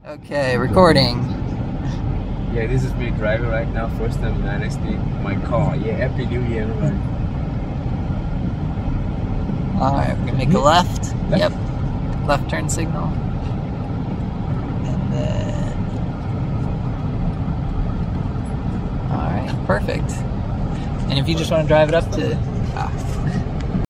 Okay, recording. Yeah, this is me driving right now. First time in NXT, my car. Yeah, Happy New Year, everybody. Alright, we're gonna make a left. Left? Yep. Left turn signal. And then... Alright, perfect. And if you just want to drive it up to